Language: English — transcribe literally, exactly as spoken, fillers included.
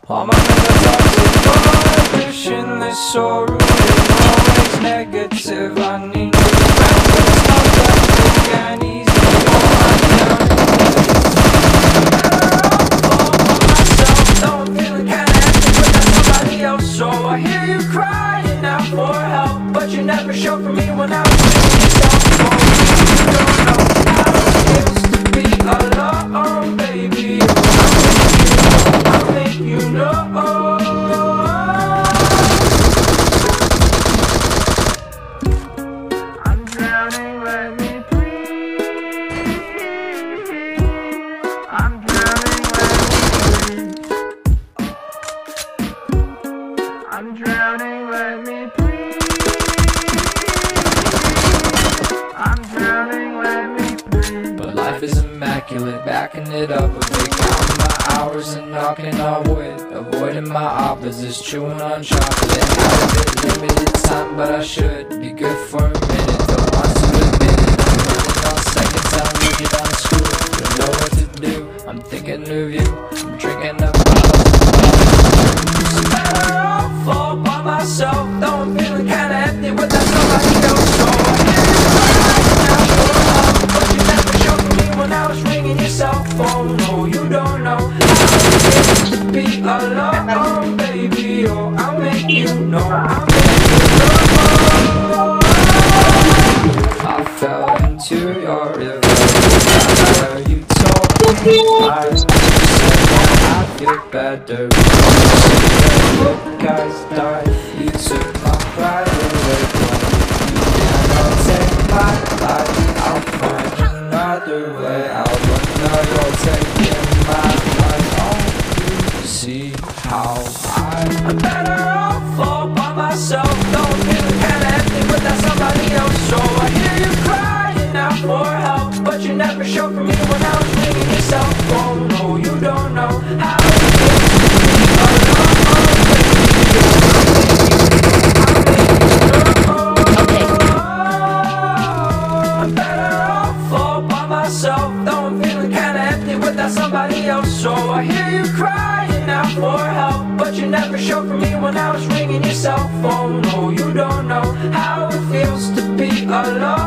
All my friends are toxic, permissionless, so rude and always negative. I need new friends, but it's not that quick and easy. I'm feeling kinda empty without somebody else. So I hear you crying out for help, but you never showed for me when I was with yourself. Oh, you don't know how it feels to be alone, baby. I'll make you know. I'm drowning, let me breathe. I'm drowning, let me breathe. I'm drowning, let me breathe. I'm drowning, let me breathe. But life is immaculate, backing it up a bit, counting my hours and knocking on wood, avoiding my opposites, chewing on chocolate. Out of it, limited time, but I should be good for a minute. Don't want to admit it, I'm running on seconds, I'm looking on school. Don't know what to do, I'm thinking of you, I'm drinking up bottles. So better off all by myself, though I'm feeling kinda empty without somebody else. So I hear you crying out for help, but you never showed me when I was ringing your cell phone. No, you don't know how it feels to be alone, baby. Oh, I'll make you know, I'll make you know. I fell into your river after you told me lies. You said that I feel better. Look, guys died. You took my pride away from me. You cannot take my life. I'll find another way out, but no, you're taking my life. Don't you see how I- I'm better off all by myself. Don't feel kinda empty without somebody else. So I hear you crying out for help, but you never showed for me when I was ringing your cell phone. No, you don't know how it feels to be alone, baby. I'm better off all by myself, though I'm feeling kinda empty without somebody else. So I hear you crying out for help, but you never showed for me when I was ringing your cell phone. No, you don't know how it feels to be alone.